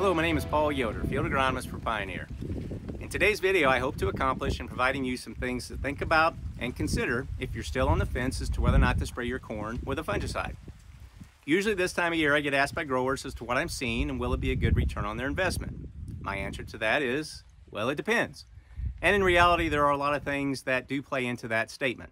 Hello, my name is Paul Yoder, Field Agronomist for Pioneer. In today's video, I hope to accomplish in providing you some things to think about and consider if you're still on the fence as to whether or not to spray your corn with a fungicide. Usually this time of year, I get asked by growers as to what I'm seeing and will it be a good return on their investment. My answer to that is, well, it depends. And in reality, there are a lot of things that do play into that statement.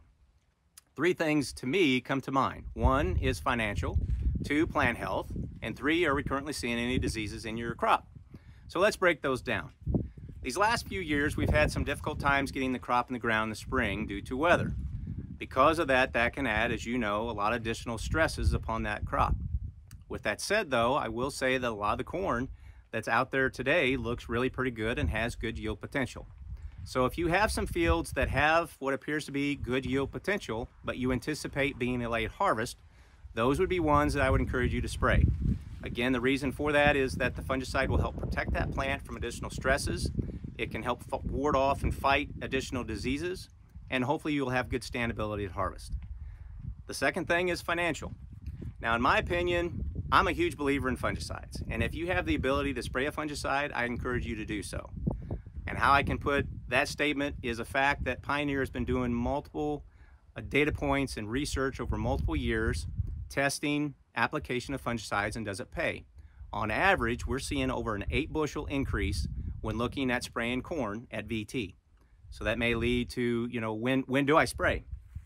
Three things to me come to mind. One is financial, two, plant health, and three, are we currently seeing any diseases in your crop? So let's break those down. These last few years, we've had some difficult times getting the crop in the ground in the spring due to weather. Because of that, that can add, as you know, a lot of additional stresses upon that crop. With that said, though, I will say that a lot of the corn that's out there today looks really pretty good and has good yield potential. So if you have some fields that have what appears to be good yield potential, but you anticipate being a late harvest, those would be ones that I would encourage you to spray. Again, the reason for that is that the fungicide will help protect that plant from additional stresses. It can help ward off and fight additional diseases, and hopefully you'll have good standability at harvest. The second thing is financial. Now, in my opinion, I'm a huge believer in fungicides, and if you have the ability to spray a fungicide, I encourage you to do so. And how I can put that statement is a fact that Pioneer has been doing multiple data points and research over multiple years, testing application of fungicides and does it pay. On average, we're seeing over an 8 bushel increase when looking at spraying corn at VT. So that may lead to, when do I spray?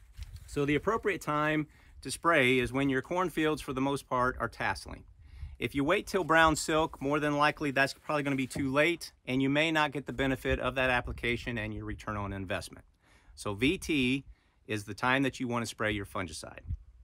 So the appropriate time to spray is when your cornfields, for the most part, are tasseling. If you wait till brown silk, more than likely that's probably going to be too late, and you may not get the benefit of that application and your return on investment. So VT is the time that you want to spray your fungicide.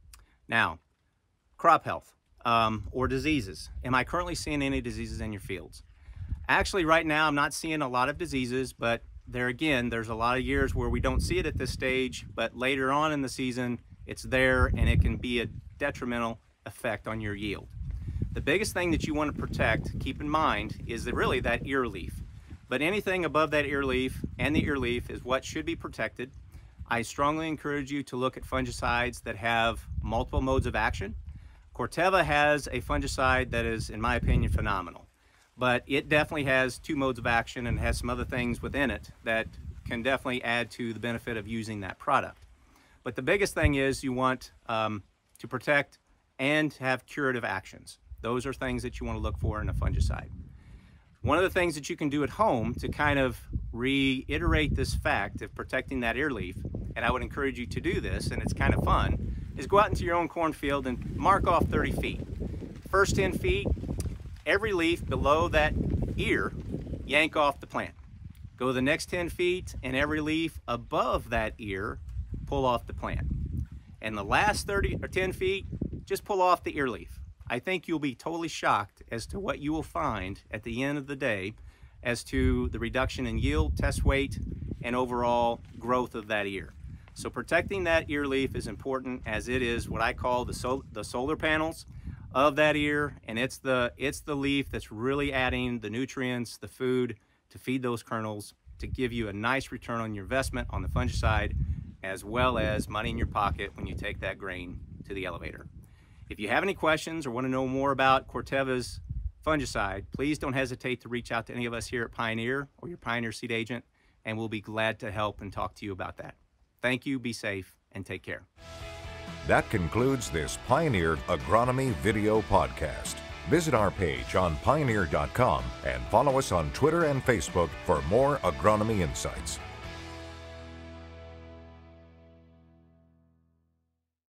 Now, crop health or diseases. Am I currently seeing any diseases in your fields? Actually, right now, I'm not seeing a lot of diseases, but there again, there's a lot of years where we don't see it at this stage, but later on in the season, it's there and it can be a detrimental effect on your yield. The biggest thing that you want to protect, keep in mind, is really that ear leaf. But anything above that ear leaf and the ear leaf is what should be protected. I strongly encourage you to look at fungicides that have multiple modes of action. Corteva has a fungicide that is, in my opinion, phenomenal. But it definitely has 2 modes of action and has some other things within it that can definitely add to the benefit of using that product. But the biggest thing is you want to protect and have curative actions. Those are things that you want to look for in a fungicide. One of the things that you can do at home to kind of reiterate this fact of protecting that ear leaf, and I would encourage you to do this, and it's kind of fun, is go out into your own cornfield and mark off 30 feet. First 10 feet, every leaf below that ear, yank off the plant. Go the next 10 feet, and every leaf above that ear, pull off the plant. And the last 30 or 10 feet, just pull off the ear leaf. I think you'll be totally shocked as to what you will find at the end of the day as to the reduction in yield, test weight, and overall growth of that ear. So protecting that ear leaf is important, as it is what I call the solar panels of that ear, and it's the leaf that's really adding the nutrients, the food to feed those kernels to give you a nice return on your investment on the fungicide, as well as money in your pocket when you take that grain to the elevator. If you have any questions or want to know more about Corteva's fungicide, please don't hesitate to reach out to any of us here at Pioneer or your Pioneer seed agent, and we'll be glad to help and talk to you about that. Thank you, be safe, and take care. That concludes this Pioneer Agronomy video podcast. Visit our page on pioneer.com and follow us on Twitter and Facebook for more agronomy insights.